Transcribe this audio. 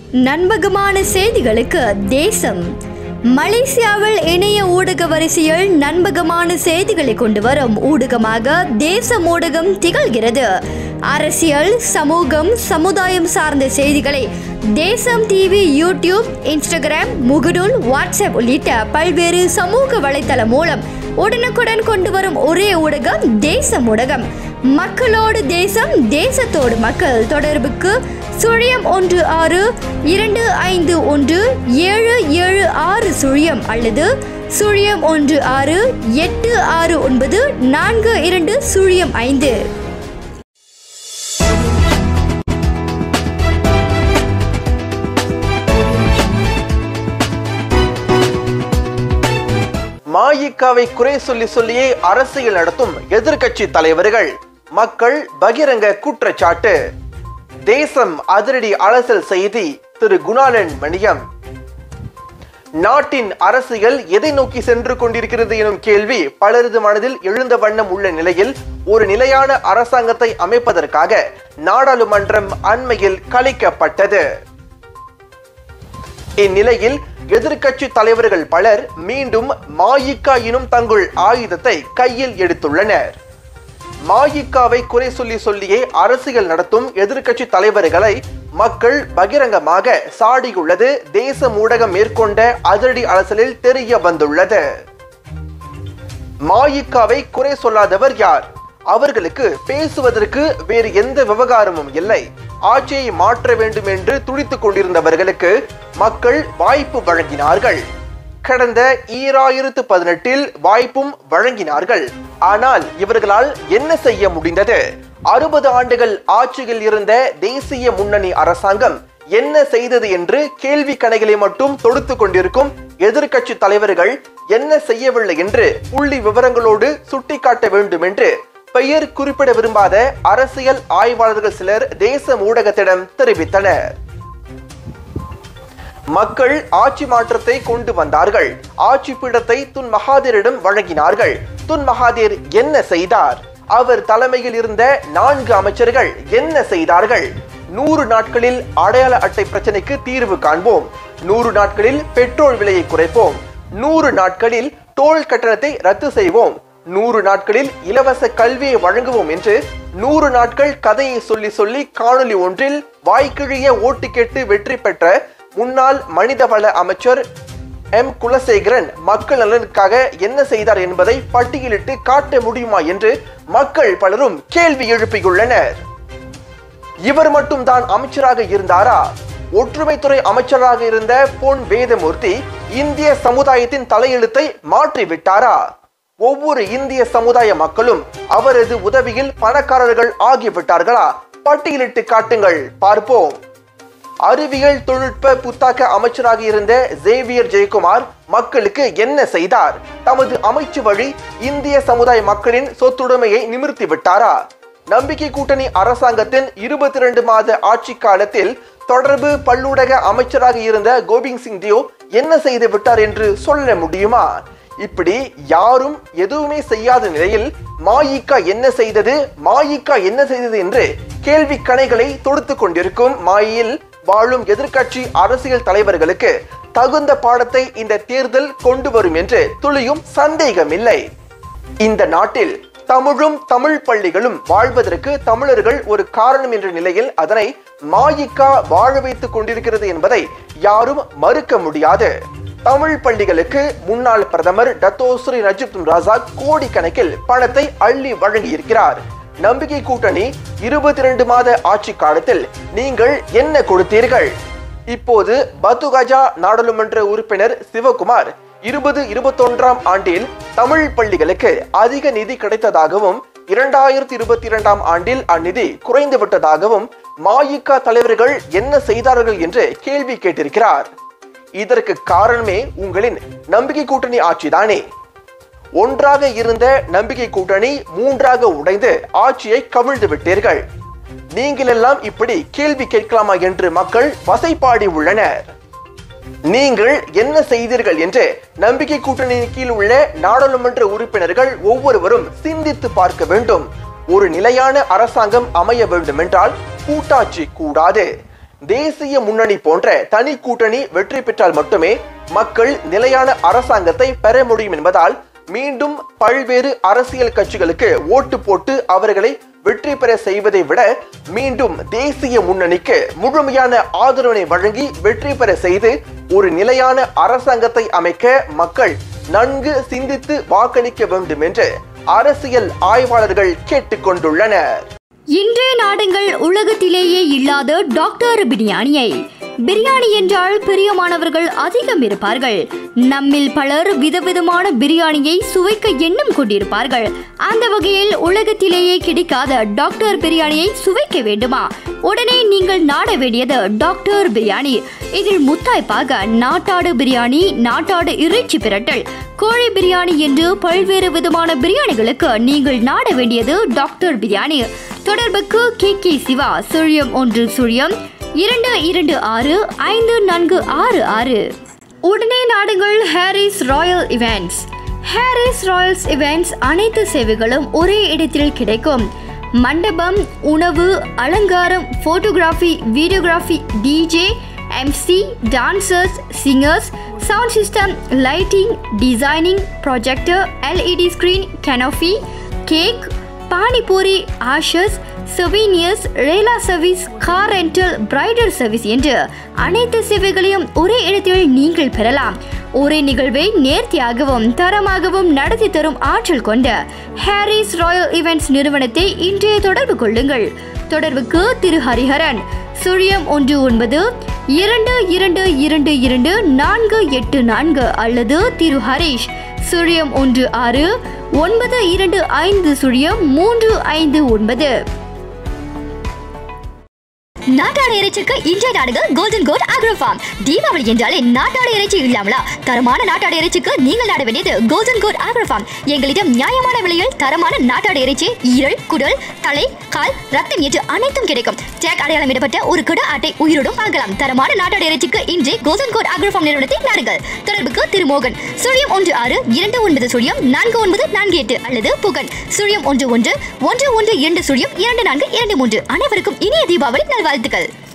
நம்பகமான செய்திகளுக்கு தேசம். மலேசியாவில் இணைய ஊடக வரிசையில் நம்பகமான செய்திகளை கொண்டு வரும் ஊடகமாக தேசம் ஊடகம் திகழ்கிறது. அரசியல், சமூகம், சமுதாயம் சார்ந்த செய்திகளை தேசம் டிவி, யூடியூப், இன்ஸ்டாகிராம், முகநூல், வாட்ஸ்அப் உள்ளிட்ட பல்வேறு சமூக வலைத்தளம் மூலம் உடனுக்குடன் கொண்டு வரும் ஒரே ஊடகம் தேசம் ஊடகம். மக்களோடு தேசம், தேசத்தோடு மக்கள். தொடர்புக்கு 016-251-776 அல்லது 016-869-4205. ம.இ.கவை குறை சொல்லியே அரசியல் நடத்தும் எதிர்க்கட்சி தலைவர்கள். மக்கள் பகிரங்க குற்றச்சாட்டு. தேசம் அதிரடி அலசல் செய்தி. திரு குணாளன் மணியம். நாட்டின் அரசியல் எதை நோக்கி சென்று கொண்டிருக்கிறது எனும் கேள்வி பலரது மனதில் எழுந்த வண்ணம் உள்ள நிலையில் ஒரு நிலையான அரசாங்கத்தை அமைப்பதற்காக நாடாளுமன்றம் அண்மையில் கலைக்கப்பட்டது. இந்நிலையில் எதிர்க்கட்சி தலைவர்கள் பலர் மீண்டும் ம.இ.க எனும் தங்கள் ஆயுதத்தை கையில் எடுத்துள்ளனர். ம.இ.கவை குறை சொல்லியே அரசியல் நடத்தும் எதிர்க்கட்சி தலைவர்களை மக்கள் பகிரங்கமாக சாடியுள்ளது தேசம் ஊடகம் மேற்கொண்ட அதிரடி அலசலில் தெரிய வந்துள்ளது. ம.இ.கவை குறை சொல்லாதவர் யார்? அவர்களுக்கு பேசுவதற்கு வேறு எந்த விவகாரமும் இல்லை. ஆட்சியை மாற்ற வேண்டும் என்று துடித்துக் கொண்டிருந்தவர்களுக்கு மக்கள் வாய்ப்பு வழங்கினார்கள். கடந்த 2018 வாய்ப்பும் வழங்கினார்கள். ஆனால் இவர்களால் என்ன செய்ய முடிந்தது? 60 ஆண்டுகள் ஆட்சியில் இருந்த தேசிய முன்னணி அரசாங்கம் என்ன செய்தது என்று கேள்வி கணைகளை மட்டும் தொடுத்து கொண்டிருக்கும் எதிர்க்கட்சி தலைவர்கள் என்ன செய்யவில்லை என்று புள்ளி விவரங்களோடு சுட்டிக்காட்ட வேண்டும் என்று பெயர் குறிப்பிட விரும்பாத அரசியல் ஆய்வாளர்கள் சிலர் தேசம் ஊடகத்திடம் தெரிவித்தனர். மக்கள் ஆட்சி மாற்றத்தை கொண்டு வந்தார்கள். ஆட்சி பீடத்தை துன் மகாதீரிடம் வழங்கினார்கள். துன் மகாதீர் என்ன செய்தார்? அவர் தலைமையில் இருந்த 4 அமைச்சர்கள் என்ன செய்தார்கள்? 100 நாட்களில் அடையாள அட்டை பிரச்சனைக்கு தீர்வு காண்போம், 100 நாட்களில் பெட்ரோல் விலையை குறைப்போம், 100 நாட்களில் டோல் கட்டணத்தை ரத்து செய்வோம், 100 நாட்களில் இலவச கல்வியை வழங்குவோம் என்று 100 நாட்கள் கதையை சொல்லி காணொலி ஒன்றில் வாய்க்கிழிய ஓட்டு கேட்டு வெற்றி பெற்ற முன்னாள் மனிதவள அமைச்சர் எம். குலசேகரன் மக்கள் நலனுக்காக என்ன செய்தார் என்பதை பட்டியலிட்டு காட்ட முடியுமா என்று மக்கள் பலரும் கேள்வி எழுப்பியுள்ளனர். இவர் மட்டும் தான் அமைச்சராக இருந்தாரா? ஒற்றுமைத்துறை அமைச்சராக இருந்த பொன் வேதமூர்த்தி இந்திய சமுதாயத்தின் தலையெழுத்தை மாற்றிவிட்டாரா? ஒவ்வொரு இந்திய சமுதாய மக்களும் அவரது உதவியில் பணக்காரர்கள் ஆகிவிட்டார்களா? பட்டியலிட்டு காட்டுங்கள், பார்ப்போம். அறிவியல் தொழில்நுட்ப புத்தாக்க அமைச்சராக இருந்த சேவியர் ஜெயக்குமார் மக்களுக்கு என்ன செய்தார்? தமது அமைச்சு வழி இந்திய சமுதாய மக்களின் சொத்துடைமையை நிமிர்த்தி விட்டாரா? நம்பிக்கை கூட்டணி அரசாங்கத்தின் 22 மாத ஆட்சி காலத்தில் தொடர்பு பல்லூடக அமைச்சராக இருந்த கோபிந்த் சிங் தியோ என்ன செய்து விட்டார் என்று சொல்ல முடியுமா? இப்படி யாரும் எதுவுமே செய்யாத நிலையில் ம.இ.க என்ன செய்தது, ம.இ.க என்ன செய்தது என்று கேள்வி கணைகளை தொடுத்து கொண்டிருக்கும் ம.இல் வாழும் எதிர்க்கட்சி அரசியல் தலைவர்களுக்கு தகுந்த பாடத்தை இந்த தேர்தல் கொண்டு வரும் என்று துளியும் சந்தேகமில்லை. இந்த நாட்டில் தமிழும் தமிழ் பள்ளிகளும் வாழ்வதற்கு தமிழர்கள் ஒரு காரணம் என்ற நிலையில் அதனை ம.இ.க வாழ வைத்துக் கொண்டிருக்கிறது என்பதை யாரும் மறுக்க முடியாது. தமிழ் பள்ளிகளுக்கு முன்னாள் பிரதமர் டத்தோஸ்ரீ நஜீப் ரசாக் கோடிக்கணக்கில் பணத்தை அள்ளி வழங்கி இருக்கிறார். நம்பிக்கை கூட்டணி 22 மாத ஆட்சி காலத்தில் நீங்கள் என்ன கொடுத்தீர்கள்? இப்போது பத்துகஜா நாடாளுமன்ற உறுப்பினர் சிவகுமார் 2021 ஆண்டில் தமிழ் பள்ளிகளுக்கு அதிக நிதி கிடைத்ததாகவும் 2022 ஆண்டில் அந்நிதி குறைந்து விட்டதாகவும் ம.இ.க தலைவர்கள் என்ன செய்தார்கள் என்று கேள்வி கேட்டிருக்கிறார். இதற்கு காரணமே உங்களின் நம்பிக்கை கூட்டணி ஆட்சிதானே. ஒன்றாக இருந்த நம்பிக்கை கூட்டணி 3ஆக உடைந்து ஆட்சியை கவிழ்ந்து விட்டீர்கள். நீங்கள் எல்லாம் இப்படி கேள்வி கேட்கலாமா என்று மக்கள் வசைப்பாடி உள்ளனர். நீங்கள் என்ன செய்தீர்கள் என்று நம்பிக்கை கூட்டணியின் கீழ் உள்ள நாடாளுமன்ற உறுப்பினர்கள் ஒவ்வொருவரும் சிந்தித்து பார்க்க வேண்டும். ஒரு நிலையான அரசாங்கம் அமைய வேண்டும் என்றால் கூட்டாட்சி கூடாது. தேசிய முன்னணி போன்ற தனி கூட்டணி வெற்றி பெற்றால் மட்டுமே மக்கள் நிலையான அரசாங்கத்தை பெற முடியும் என்பதால் மீண்டும் பல்வேறு அரசியல் கட்சிகளுக்கு ஓட்டு போட்டு அவர்களை வெற்றி பெற செய்வதை விட மீண்டும் தேசிய முன்னணிக்கு முழுமையான ஆதரவினை வழங்கி வெற்றி பெற செய்து ஒரு நிலையான அரசாங்கத்தை அமைக்க மக்கள் நன்கு சிந்தித்து வாக்களிக்க வேண்டும் என்று அரசியல் ஆய்வாளர்கள் கேட்டுக்கொண்டுள்ளனர். இன்றைய நாடுகள் உலகத்திலேயே இல்லாத டாக்டர் பிரியாணியை. பிரியாணி என்றால் பிரியமானவர்கள் அதிகம் இருப்பார்கள். நம்மில் பலர் விதவிதமான பிரியாணியை சுவைக்க எண்ணம் கொண்டிருப்பார்கள். அந்த வகையில் உலகத்திலேயே கிடைக்காத டாக்டர் பிரியாணியை சுவைக்க வேண்டுமா? உடனே நீங்கள் நாட வேண்டியது டாக்டர் பிரியாணி. இதில் முத்தாய்ப்பாக நாட்டாடு பிரியாணி, நாட்டாடு இறைச்சி பிரட்டல், கோழி பிரியாணி என்று பல்வேறு விதமான பிரியாணிகளுக்கு நீங்கள் நாட வேண்டியது டாக்டர் பிரியாணி. தொடர்புக்கு KK சிவா 0101-226-5466. உடனே நாடுகள் Harris Royal Events. Harris Royals Events அனைத்து சேவைகளும் ஒரே இடத்தில் கிடைக்கும். மண்டபம், உணவு, அலங்காரம், photography, videography, DJ, MC, dancers, singers, sound system, lighting, designing, projector, LED screen, canopy, cake, panipuri, ஆஷஸ், souvenirs, ரேலா service, car rental, bridal service என்று அனைத்து சேவைகளையும் ஒரே இடத்தில் நீங்கள் பெறலாம். ஒரே நிகழ்வை நேர்த்தியாகவும் தரமாகவும் நடத்தி தரும் ஆற்றல் கொண்ட ஹாரிஸ் ராயல் இவெண்ட்ஸ் நிறுவனத்தை இன்றைய தொடர்பு கொள்ளுங்கள். தொடர்புக்கு திரு ஹரிஹரன் 0112222484 அல்லது திரு ஹரிஷ் 0169250359. நாட்டாடு இறைச்சிக்கு இன்றைய நாடுகள் Golden Goat Agro Farm. Deepavali என்றாலே நாட்டாடு இறைச்சி இல்லாமலா? தரமான நாட்டாடு இறைச்சிக்கு நீங்கள் நாட வேண்டியது கோல்டன் கோட் அக்ரோ ஃபார்ம். எங்களிடம் நியாயமான விலையில் தரமான நாட்டாடு இறைச்சி, ஈரல், குடல், தலை, கால், ரத்தம் என்று அனைத்தும் கிடைக்கும். டேக் அடையாளமிடப்பட்ட ஒரு குட ஆட்டை உயிரோடும் வாங்கலாம். தரமான நாட்டாடு இறைச்சிக்கு இன்றே கோல்டன் கோட் அக்ரோ ஃபார்ம் நிறுவனத்தை நாடுங்கள். தொடர்புக்கு திருமோகன் 0162249448 அல்லது புகன் 0111122423. அனைவருக்கும் இனிய தீபாவளி நல்வாழ்த்துக்கள்.